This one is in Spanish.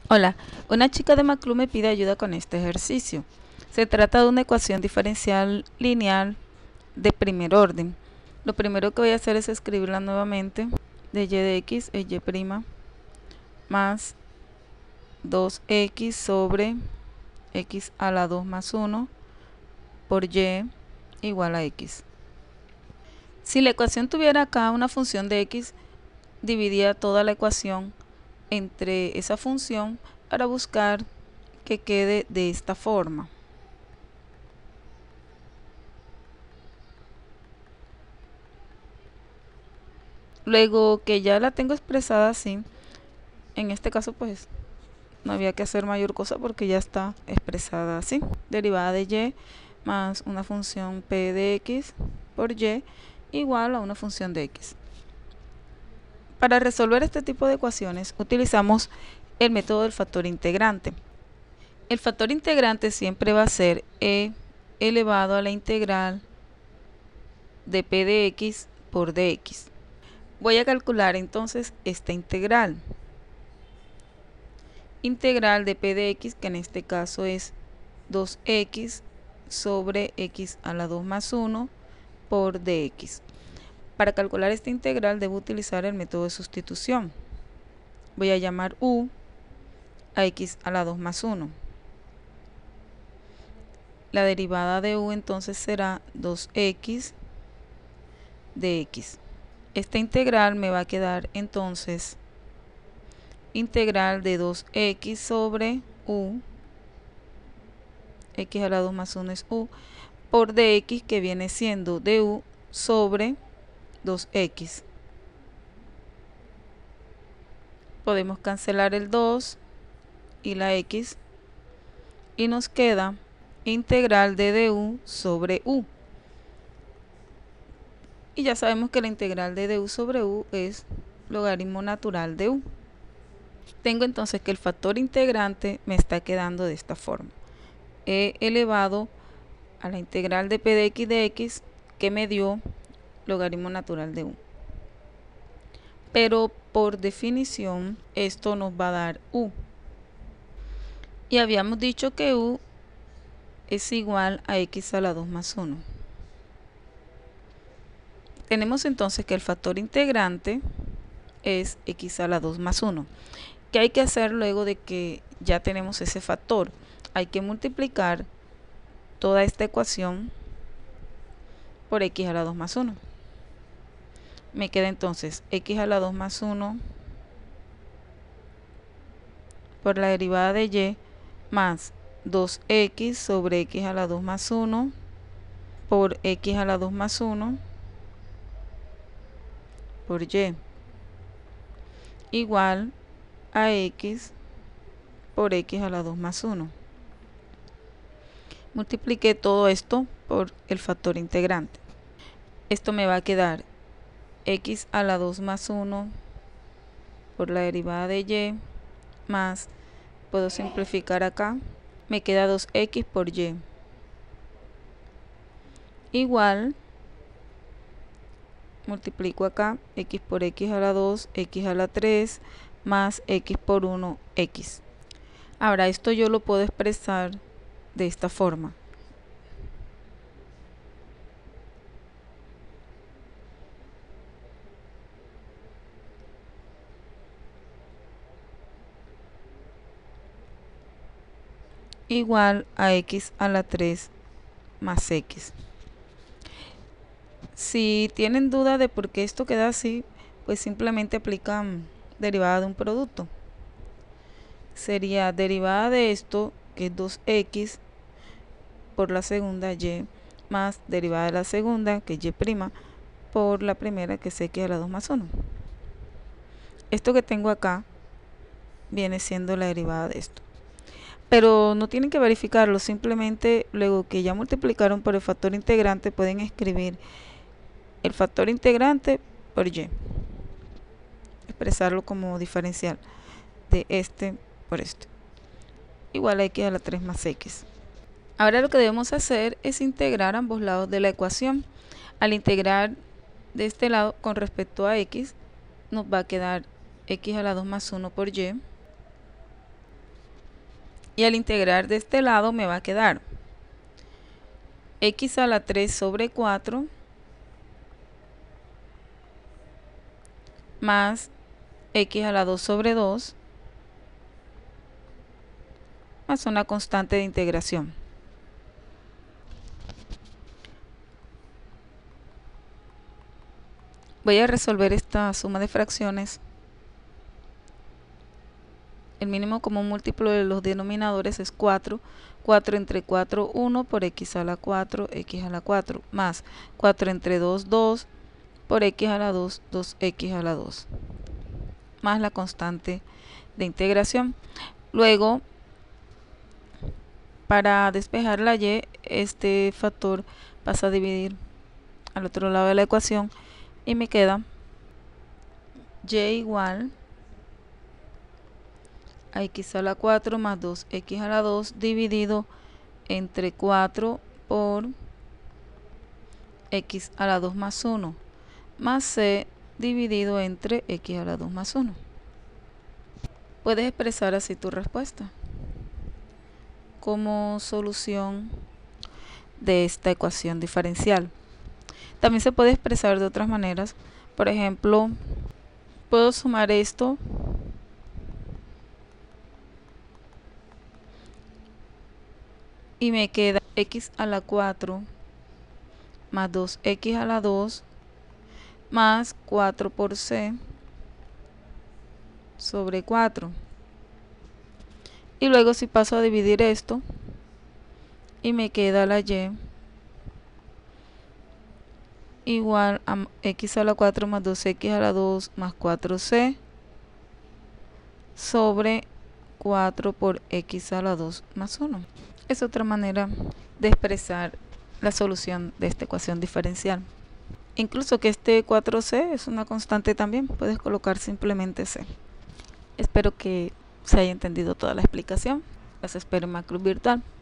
Hola, una chica de Maclu me pide ayuda con este ejercicio. Se trata de una ecuación diferencial lineal de primer orden. Lo primero que voy a hacer es escribirla nuevamente. De y de x es y' más 2x sobre x a la 2 más 1 por y igual a x. Si la ecuación tuviera acá una función de x, dividía toda la ecuación entre esa función para buscar que quede de esta forma. Luego que ya la tengo expresada así, en este caso pues no había que hacer mayor cosa porque ya está expresada así. Derivada de y más una función p de x por y igual a una función de x. Para resolver este tipo de ecuaciones utilizamos el método del factor integrante. El factor integrante siempre va a ser e elevado a la integral de p de x por dx. Voy a calcular entonces esta integral. Integral de p de x, que en este caso es 2x sobre x a la 2 más 1 por dx. Para calcular esta integral debo utilizar el método de sustitución. Voy a llamar u a x a la 2 más 1. La derivada de u entonces será 2x de x. Esta integral me va a quedar entonces integral de 2x sobre u, x a la 2 más 1 es u, por dx, que viene siendo du sobre 2x. Podemos cancelar el 2 y la x y nos queda integral de du sobre u. Y ya sabemos que la integral de du sobre u es logaritmo natural de u. Tengo entonces que el factor integrante me está quedando de esta forma. E elevado a la integral de p de x que me dio logaritmo natural de u. Pero por definición esto nos va a dar u. Y habíamos dicho que u es igual a x a la 2 más 1. Tenemos entonces que el factor integrante es x a la 2 más 1. ¿Qué hay que hacer luego de que ya tenemos ese factor? Hay que multiplicar toda esta ecuación por x a la 2 más 1. Me queda entonces x a la 2 más 1 por la derivada de y más 2x sobre x a la 2 más 1 por x a la 2 más 1 por y igual a x por x a la 2 más 1. Multipliqué todo esto por el factor integrante. Esto me va a quedar x a la 2 más 1 por la derivada de y más, puedo simplificar acá, me queda 2x por y igual, multiplico acá, x por x a la 2, x a la 3 más x por 1, x. Ahora esto yo lo puedo expresar de esta forma. Igual a x a la 3 más x. Si tienen duda de por qué esto queda así, pues simplemente aplican derivada de un producto. Sería derivada de esto, que es 2x por la segunda y, más derivada de la segunda, que es y', por la primera, que es x a la 2 más 1. Esto que tengo acá viene siendo la derivada de esto. Pero no tienen que verificarlo, simplemente luego que ya multiplicaron por el factor integrante pueden escribir el factor integrante por y, expresarlo como diferencial de este por este, igual a x a la 3 más x. Ahora lo que debemos hacer es integrar ambos lados de la ecuación. Al integrar de este lado con respecto a x, nos va a quedar x a la 2 más 1 por y Y al integrar de este lado me va a quedar x a la 3 sobre 4 más x a la 2 sobre 2 más una constante de integración. Voy a resolver esta suma de fracciones. El mínimo común múltiplo de los denominadores es 4. 4 entre 4, 1 por x a la 4, x a la 4, más 4 entre 2, 2 por x a la 2, 2x a la 2, más la constante de integración. Luego, para despejar la y, este factor pasa a dividir al otro lado de la ecuación y me queda y igual a x a la 4 más 2x a la 2 dividido entre 4 por x a la 2 más 1 más c dividido entre x a la 2 más 1. Puedes expresar así tu respuesta como solución de esta ecuación diferencial. También se puede expresar de otras maneras. Por ejemplo, puedo sumar esto y me queda x a la 4 más 2x a la 2 más 4 por c sobre 4. Y luego si paso a dividir esto y me queda la y igual a x a la 4 más 2x a la 2 más 4c sobre 4 por x a la 2 más 1. Es otra manera de expresar la solución de esta ecuación diferencial. Incluso que este 4c es una constante también, puedes colocar simplemente c. Espero que se haya entendido toda la explicación. Las espero en MATLAB Virtual.